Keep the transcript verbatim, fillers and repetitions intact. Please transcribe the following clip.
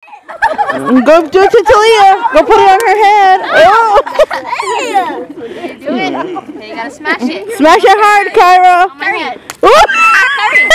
Go do it to Talia. Go put it on her head. Oh. Do it. Okay, you gotta smash it. Smash it hard, Kyra. On my head. Oh. Hurry.